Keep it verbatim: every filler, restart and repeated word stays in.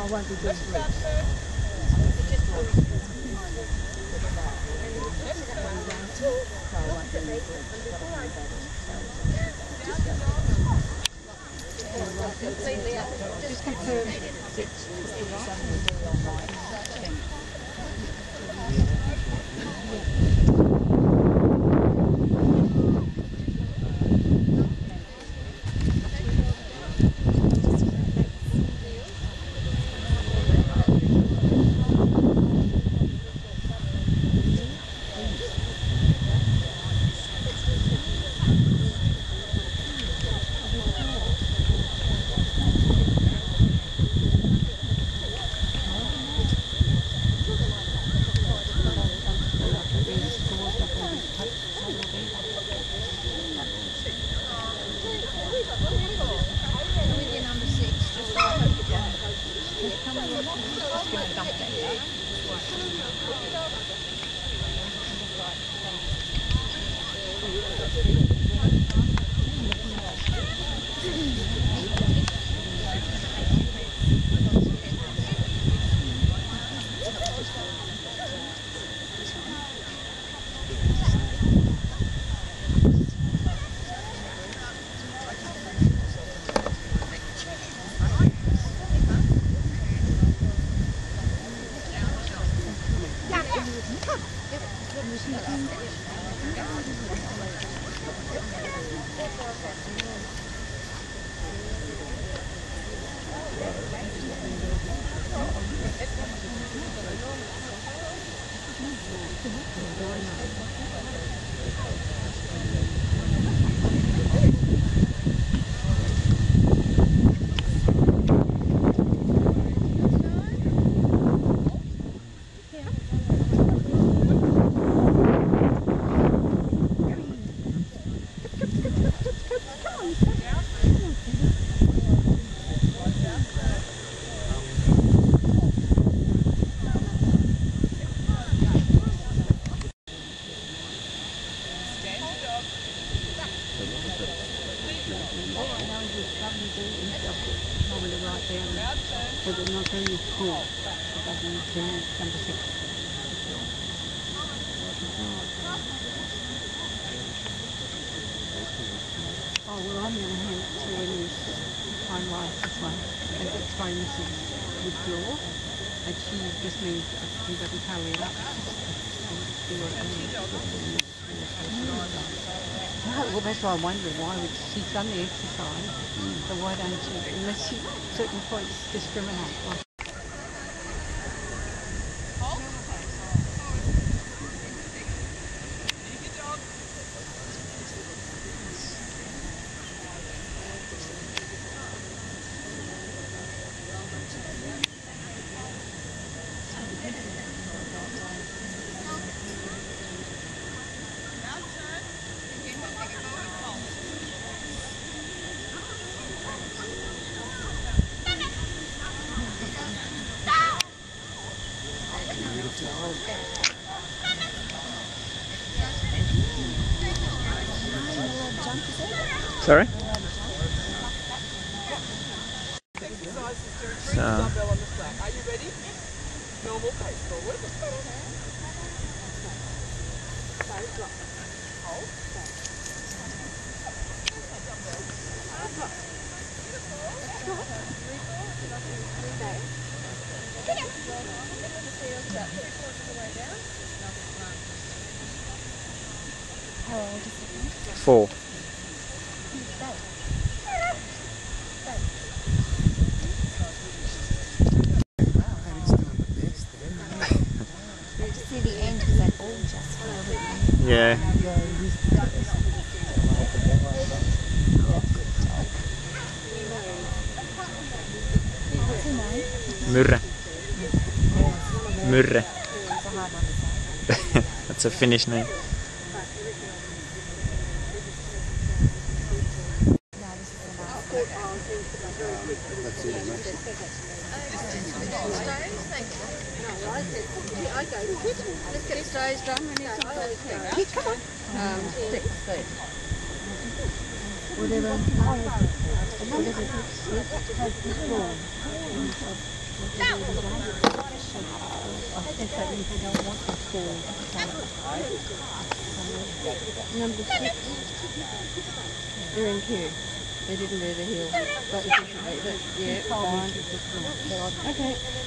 won't be doing bricks. Just confirm. Oh, well, I'm going to hand it to Elise, my wife, this one, and explain this is withdraw, and she just needs a few double carry it up. No, well, that's why I wonder why would she's done the exercise, mm. so why don't she, unless she, certain points discriminate. Like, Sorry? So. Are you ready? Normal pace forward. Hold. how old is it? Four. Yeah. Myrre. Myrre. That's a Finnish name. Let's get stones done. We need some those. Come on. Um, six, six. Whatever. Whatever. I think that means they don't want to fall. Number six, they're in queue. They didn't do the hill. But, But yeah, she told me fine. she was just not. So I Okay.